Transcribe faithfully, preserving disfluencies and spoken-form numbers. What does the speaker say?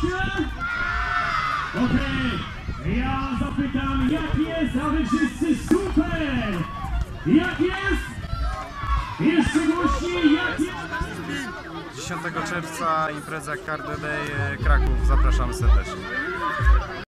się? Okej, okay. Ja zapytam, jak jest, a wy wszyscy super! Jak jest? Jeszcze głośniej, jak jest? dziesiątego czerwca impreza Cardio Day Kraków. Zapraszamy serdecznie.